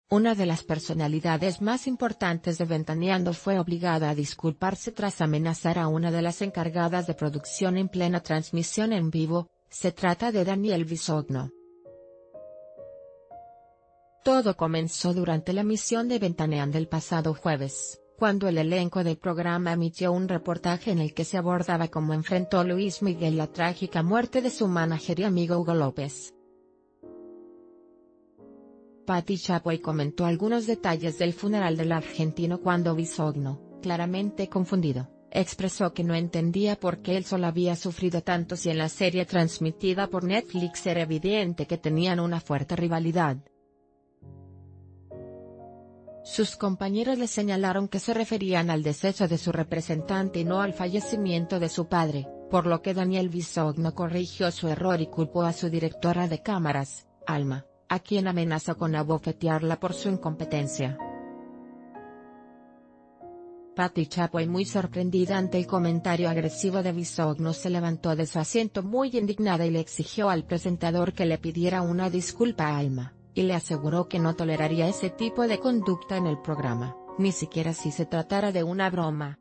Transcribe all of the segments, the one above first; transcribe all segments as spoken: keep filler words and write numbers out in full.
Una de las personalidades más importantes de Ventaneando fue obligada a disculparse tras amenazar a una de las encargadas de producción en plena transmisión en vivo. Se trata de Daniel Bisogno. Todo comenzó durante la emisión de Ventaneando el pasado jueves, cuando el elenco del programa emitió un reportaje en el que se abordaba cómo enfrentó Luis Miguel la trágica muerte de su mánager y amigo Hugo López. Patti Chapoy comentó algunos detalles del funeral del argentino cuando Bisogno, claramente confundido, expresó que no entendía por qué el Sol había sufrido tanto si en la serie transmitida por Netflix era evidente que tenían una fuerte rivalidad. Sus compañeros le señalaron que se referían al deceso de su representante y no al fallecimiento de su padre, por lo que Daniel Bisogno corrigió su error y culpó a su directora de cámaras, Alma, a quien amenazó con abofetearla por su incompetencia. Patti Chapoy, muy sorprendida ante el comentario agresivo de Bisogno, se levantó de su asiento muy indignada y le exigió al presentador que le pidiera una disculpa a Alma, y le aseguró que no toleraría ese tipo de conducta en el programa, ni siquiera si se tratara de una broma.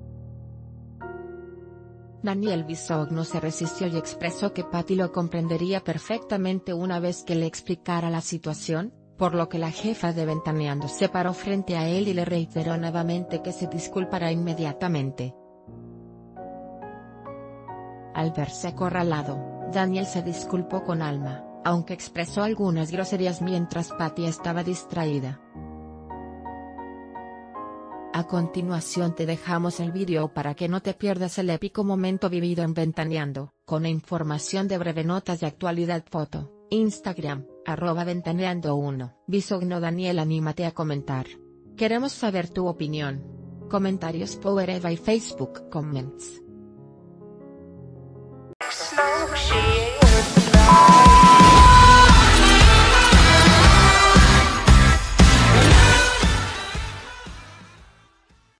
Daniel Bisogno se resistió y expresó que Patti lo comprendería perfectamente una vez que le explicara la situación, por lo que la jefa de Ventaneando se paró frente a él y le reiteró nuevamente que se disculpará inmediatamente. Al verse acorralado, Daniel se disculpó con Alma, aunque expresó algunas groserías mientras Patti estaba distraída. A continuación te dejamos el vídeo para que no te pierdas el épico momento vivido en Ventaneando, con información de breve notas de actualidad. Foto, Instagram, arroba Ventaneando uno. Bisogno. Daniel, anímate a comentar. Queremos saber tu opinión. Comentarios Power Eva y Facebook Comments.